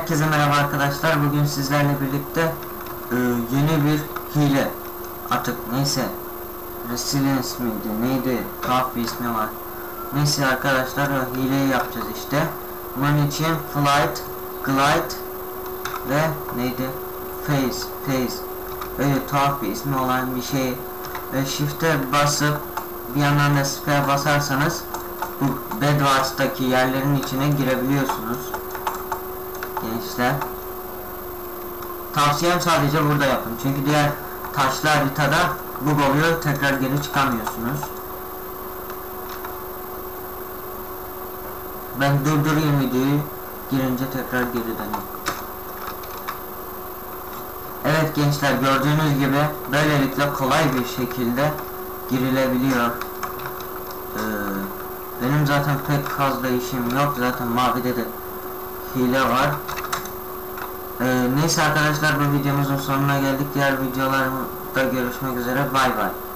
Herkese merhaba arkadaşlar. Bugün sizlerle birlikte yeni bir hile, artık neyse, Resilience miydi neydi, tuhaf bir ismi var. Neyse arkadaşlar, o hileyi yapacağız işte. Bunun için flight, glide ve neydi, phase öyle tuhaf bir ismi olan bir şey. Shift'e basıp bir yandan da space'e basarsanız bu Bedwars'taki yerlerin içine girebiliyorsunuz gençler. Tavsiyem sadece burada yapın, çünkü diğer taşlı haritada bug oluyor, tekrar geri çıkamıyorsunuz. Ben durdurayım videoyu, girince tekrar geri döneyim. Evet gençler, gördüğünüz gibi böylelikle kolay bir şekilde girilebiliyor. Benim zaten pek fazla işim yok, zaten mavide de hile var. Neyse arkadaşlar, bu videomuzun sonuna geldik. Diğer videolarda görüşmek üzere, bay bay.